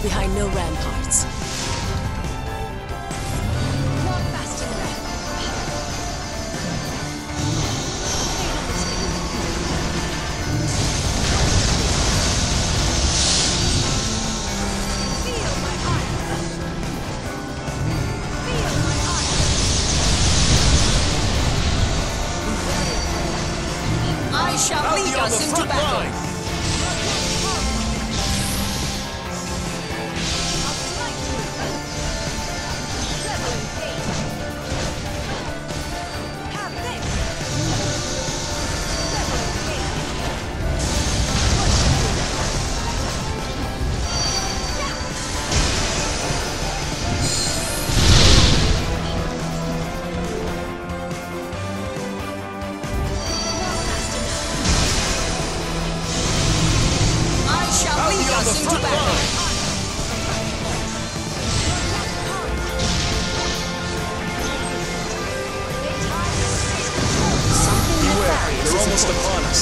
behind no ramparts. Not fast enough. Feel my eye. Feel my eye. I shall lead us into battle. They're almost upon us.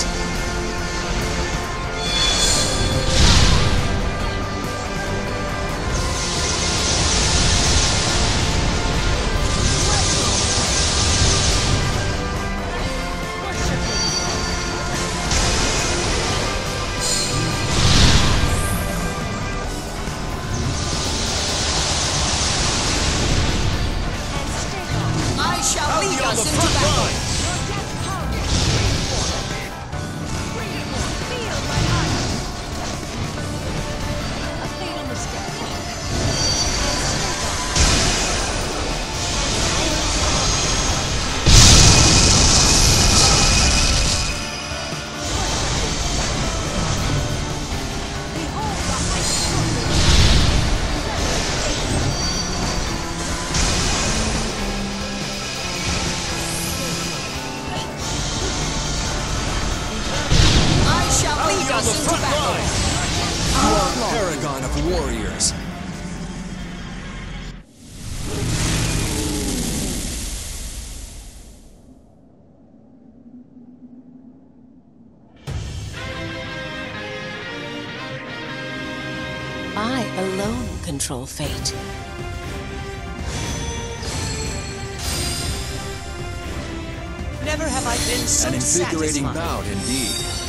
I shall lead us into battle. On the front line! You are a paragon of warriors. I alone control fate. Never have I been so An invigorating satisfied. bout indeed.